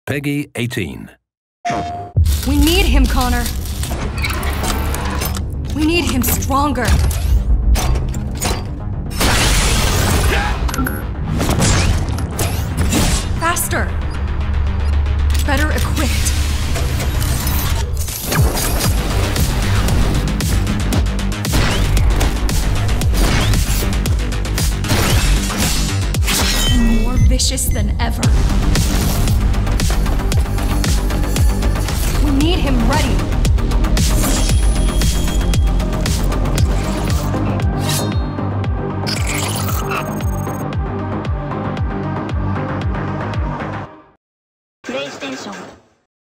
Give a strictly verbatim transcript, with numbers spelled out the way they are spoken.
Peggy eighteen. We need him, Connor. We need him stronger. Faster. Better equipped. More vicious than ever. We need him ready.